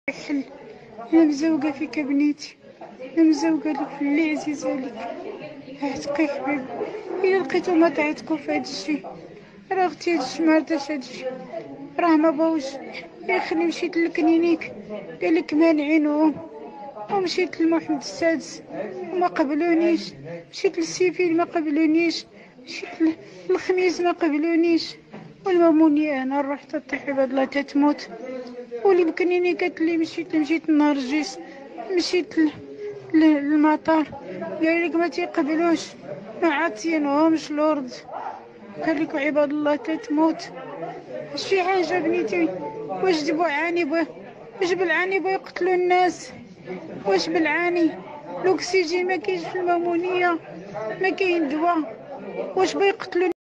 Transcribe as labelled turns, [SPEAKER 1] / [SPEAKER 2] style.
[SPEAKER 1] حل. انا مزوقه فيك يا بنيتي، انا مزوقه لك في اللي عزيزه لك. عتقي حبيبي، الا لقيتو ما تعتقوا في هادشي، راه اختي هادشي مرداش هادشي، راه ما بغاوش. يخلي مشيت للكنينيك قالك مانعينهم، ومشيت لمحمد السادس وما قبلونيش، مشيت للسيفيل ما قبلونيش، مشيت للخميس ما قبلونيش، والمامونية انا رحت طيحي بهاد الله تتموت. واللي بكنيني قالت لي مشيت لنرجس، مشيت للمطار قالك ما تيقبلوش، ما عاطينهمش لورد. قال لك عباد الله تتموت. شي حاجه بنيتي، واش دبوا عاني واش بالعاني يقتلوا الناس؟ واش بالعاني الاكسجين ما كاينش في المامونيه، ما كاين دواء، واش يقتلوا